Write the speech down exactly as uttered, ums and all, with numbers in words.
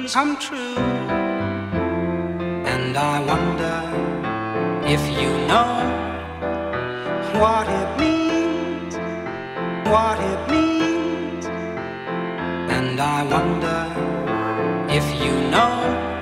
dreams come true. And I wonder if you know what it means, what it means. And I wonder if you know